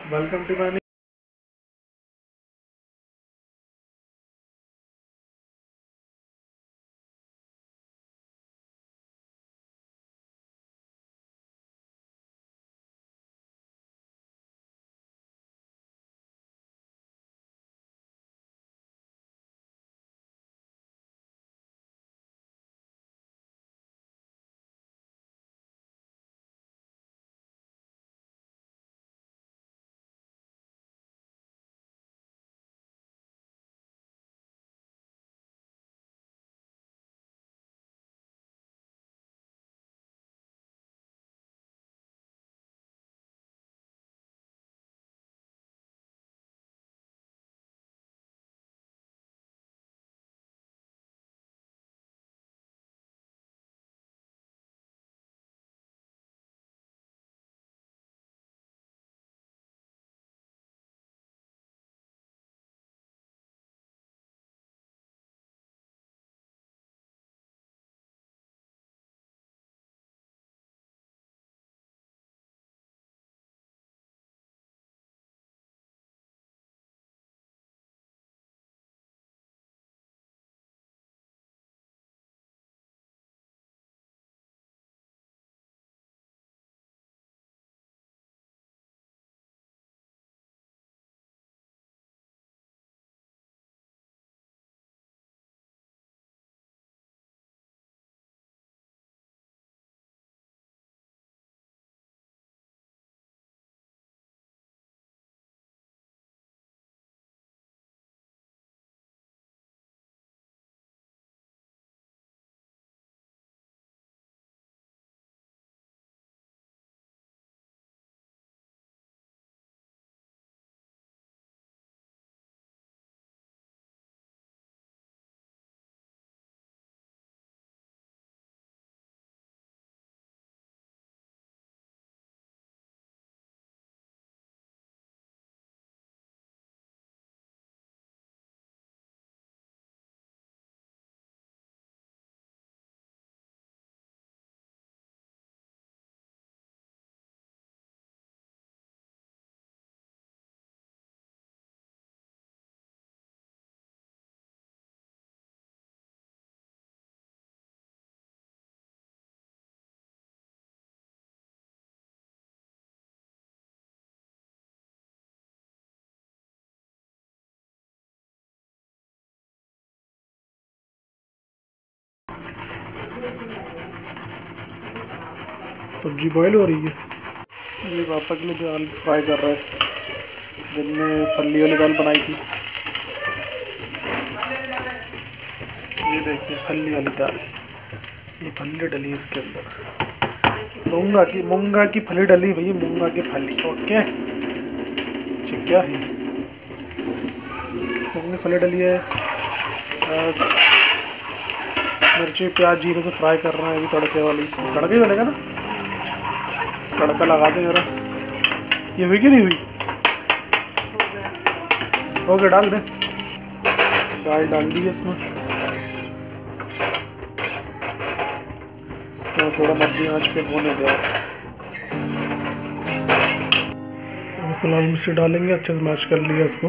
Welcome to my सब्जी boil हो रही है। ये पापा के लिए दाल फ्राई कर रहा है। दिन में फली वाली दाल बनाई थी। ये देखिए फली वाली दाल, ये फली डली है इसके अंदर। मूंगा की फली डली भैया, मूंगा की फली। ओके क्या है, मूंग फली डली है। मिर्ची प्याज जीरे से फ्राई कर रहे हैं अभी, तड़के वाली। तड़के ही बनेगा ना, तड़का लगा दे जरा। ये हुई कि नहीं हुई? हो गया, डाल दे। दाल डाल दी है इसमें। इसको थोड़ा मध्य आंच पे होने दो। फिलहाल मिर्ची डालेंगे, अच्छे से मैश कर लिया इसको।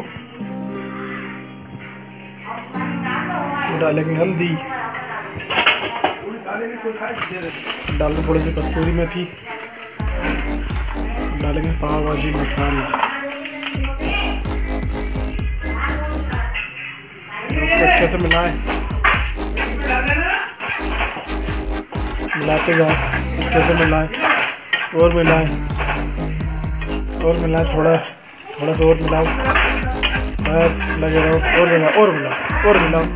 डालेंगे हल्दी, डालेंगे थोड़ी सी कस्तूरी मेथी, डालेंगे पाव भाजी मसाला। अच्छे से मिलाएं, मिलाते जाओ, अच्छे से मिलाएं और मिलाएं और मिलाएं, थोड़ा थोड़ा सा और मिलाओ, बस लगे रहो। और मिलाओ और मिलाओ और मिलाओ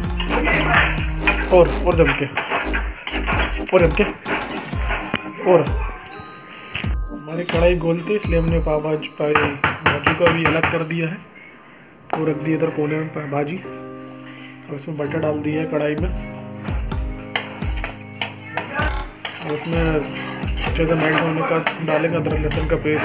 और जम के और हमारी कढ़ाई गोल थी, इसलिए हमने पाव भाजी को अभी अलग कर दिया है। वो रख दिया इधर कोने में भाजी, और इसमें बटर डाल दिया है कढ़ाई में। और उसमें अच्छे से मेल्ट होने का डालेंगे अदरक लहसुन का पेस्ट।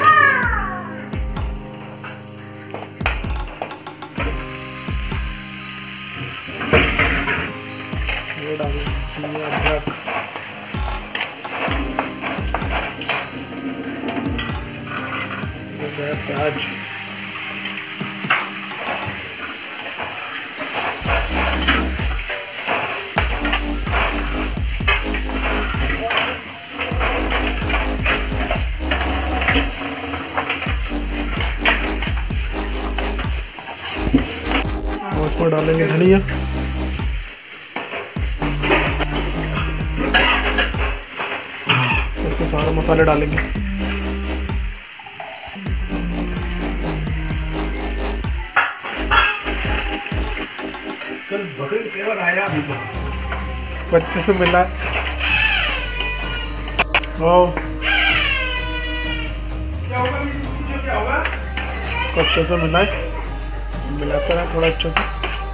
ये डालेंगे अदरक, प्याज, इसमें डालेंगे धनिया, इसमें सारे मसाले डालेंगे। अच्छे से मिला है। अच्छे से मिलाकर है थोड़ा अच्छे से।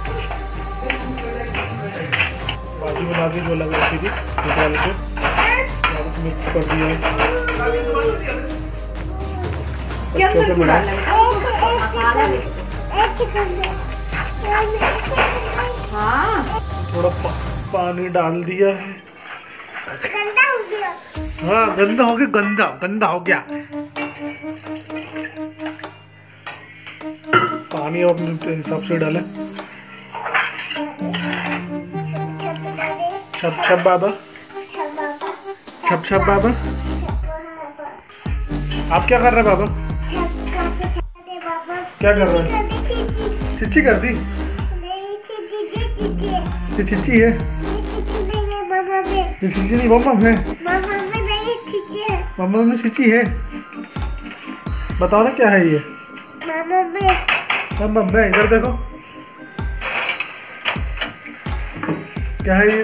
भाजी बना दी जो लगा रखी थी निकाल के मिक्स कर दिया है। अच्छे से मिला, थोड़ा पानी डाल दिया है। गंदा हो गया। हाँ गंदा हो गया, गंदा हो गया। पानी अपने हिसाब से डालें। छप बाबा, छप बाबा। आप क्या कर रहे हैं बाबा? क्या कर रहे हैं? चिच्ची कर दी? चिच्ची है? चिच्ची नहीं, मम्मा है। मम्मा में चिच्ची है। बताओ ना क्या है ये? मम्मा में इधर देखो क्या है ये?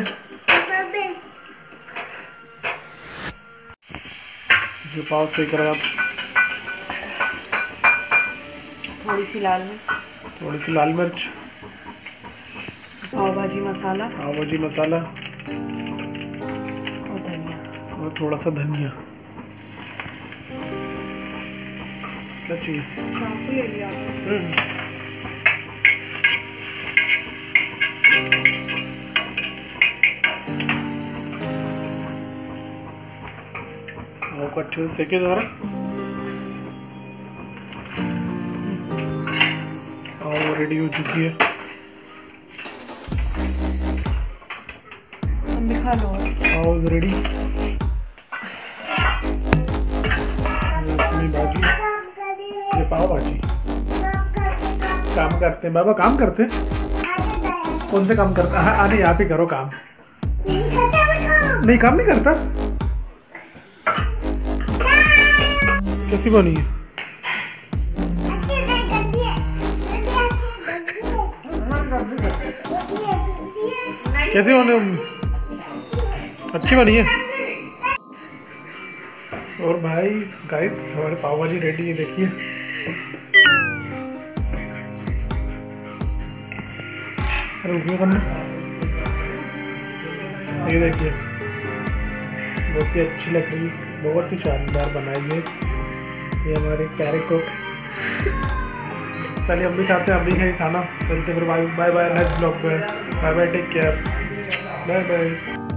जो पाव सेक रहा है आप। थोड़ी सी लाल मिर्च, पाव भाजी मसाला और थोड़ा सा धनिया। क्या चाहिए? ले लिया। अच्छे से सेके जा रहा और वो रेडी हो चुकी है। दिखा लो। पाव रेडी। अपनी भाजी, ये पाव भाजी। काम करते हैं बाबा, काम करते हैं। कौन से काम करता है? नहीं आप ही करो काम। नहीं काम नहीं करता। कैसी बनी है? कैसी बनी? अच्छी बनी है। और भाई गाइस हमारे पाव भाजी रेडी है, देखिए। अरे उसमें करना, ये देखिए बहुत ही अच्छी लग रही है, बहुत ही शानदार बनाई है ये हमारे प्यारे कुक। चलिए हम भी खाते हैं, हम भी खाई खाना। चलते फिर बाय बाय नेक्स्ट ब्लॉग में। Bye bye, take care, bye bye.